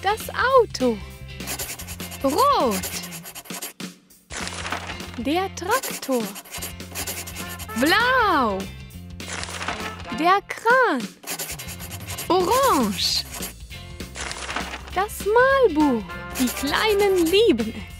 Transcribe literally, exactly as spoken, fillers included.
Das Auto. Rot. Der Traktor. Blau. Der Kran. Orange. Das Malbuch. Die Kleinen lieben es.